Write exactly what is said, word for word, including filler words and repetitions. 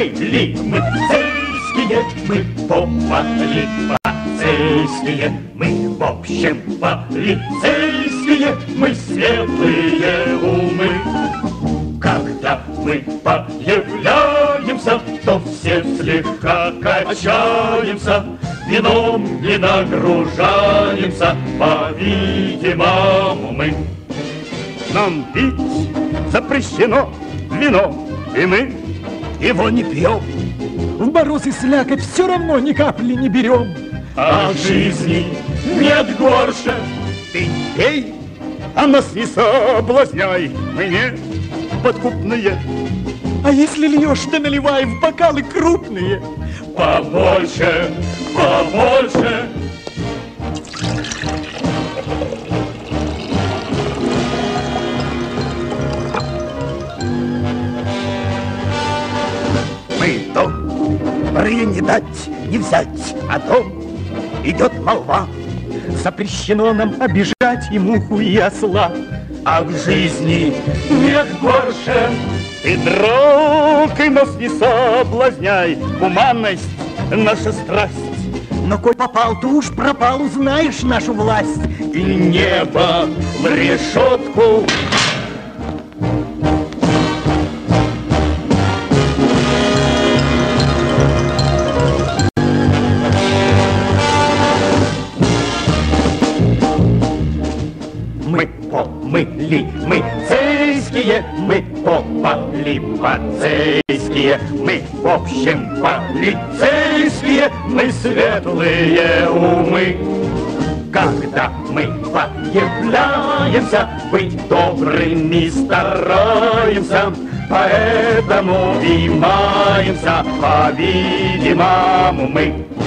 были мы цельские, мы полицейские, мы в общем полицейские, мы светлые умы. Когда мы появляемся, то все слегка качаемся, вином не нагружаемся, по-видимому мы. Нам пить запрещено вино, и мы его не пьем. В мороз и слякоть все равно ни капли не берем. А в жизни нет горше. Ты пей, а нас не соблазняй, мы не подкупные. А если льешь, да наливай в бокалы крупные. Побольше, побольше. Мы добрые не дать, не взять, о том идет молва. Запрещено нам обижать и муху, и осла. А в жизни нет горше. Ты, друг, и нас не соблазняй, гуманность — наша страсть. Но коль попал, то уж пропал, узнаешь нашу власть. И небо в решетку. Мы помыли, мы цельские, мы полицейские, мы в общем полицейские, мы светлые умы. Когда мы появляемся, быть добрыми стараемся, поэтому и маемся, по-видимому мы.